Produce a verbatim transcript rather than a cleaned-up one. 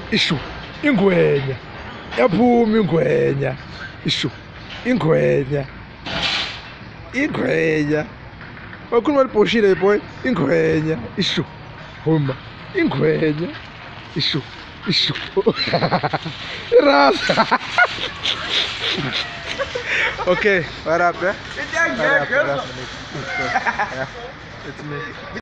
Ishu, ingwenya. Yaphuma ingwenya. Ishu, ingwenya. Ingwenya. Wakhuluma libhoshile boy, ingwenya. Ishu. Huma, ingwenya. Ishu, ishu. Irasa. Okay, what up, eh? What up, what up? Yeah, it's me.